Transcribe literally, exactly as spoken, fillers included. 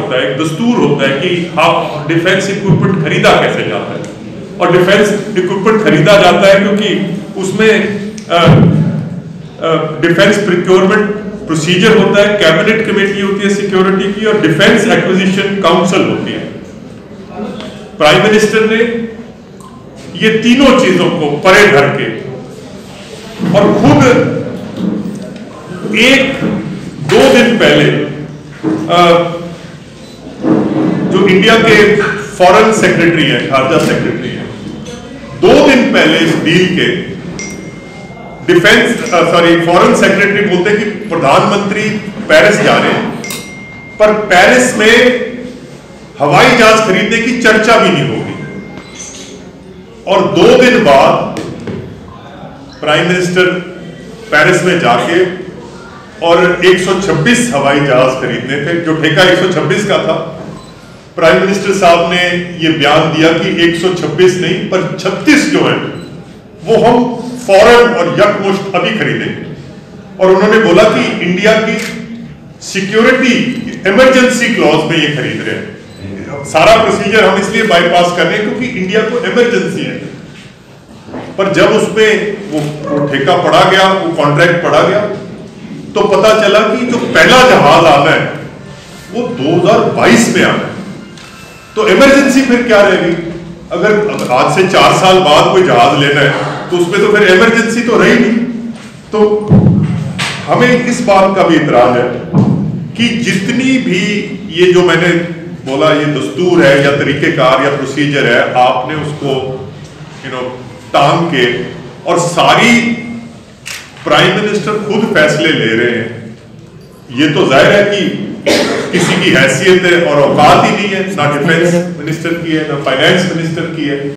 होता है, एक दस्तूर होता है कि हाँ डिफेंस इक्विपमेंट खरीदा कैसे जाता है। और डिफेंस इक्विपमेंट खरीदा जाता है क्योंकि उसमें डिफेंस प्रिक्योरमेंट प्रोसीजर होता है, कैबिनेट कमेटी होती है सिक्योरिटी की, और डिफेंस एक्विजिशन काउंसिल होती है। प्राइम मिनिस्टर ने ये तीनों चीजों को परे धर के और खुद एक दो दिन पहले आ, जो इंडिया के फॉरेन सेक्रेटरी है, खारजा सेक्रेटरी है, दो दिन पहले इस डील के डिफेंस सॉरी फॉरेन सेक्रेटरी बोलते हैं कि प्रधानमंत्री पेरिस जा रहे हैं, पर पेरिस में हवाई जहाज खरीदने की चर्चा भी नहीं होगी। और दो दिन बाद प्राइम मिनिस्टर पेरिस में जाके और एक सौ छब्बीस हवाई जहाज खरीदने थे, जो ठेका एक सौ छब्बीस का था। प्राइम मिनिस्टर साहब ने यह बयान दिया कि एक सौ छब्बीस नहीं पर छत्तीस जो है वो हम फौरन और यकमुश्त अभी खरीदेंगे। और उन्होंने बोला कि इंडिया की सिक्योरिटी इमरजेंसी क्लॉज में ये खरीद रहे हैं। सारा प्रोसीजर हम इसलिए बाईपास कर रहे हैं क्योंकि इंडिया को इमरजेंसी है। पर जब उसमें वो, वो ठेका पड़ा गया, वो कॉन्ट्रैक्ट पड़ा गया, तो पता चला कि जो पहला जहाज आना है वो दो हज़ार बाईस में आना है। तो इमरजेंसी फिर क्या रहेगी? अगर आज से चार साल बाद कोई जहाज लेना है तो उसमें तो फिर इमरजेंसी तो रही नहीं। तो हमें इस बात का भी इतराज है कि जितनी भी ये जो मैंने बोला ये दस्तूर है या तरीकेकार या प्रोसीजर है, आपने उसको यू नो टांग के, और सारी प्राइम मिनिस्टर खुद फैसले ले रहे हैं, ये तो जाहिर है कि किसी की हैसियत है और औकात ही नहीं है, ना डिफेंस मिनिस्टर की है ना फाइनेंस मिनिस्टर की है।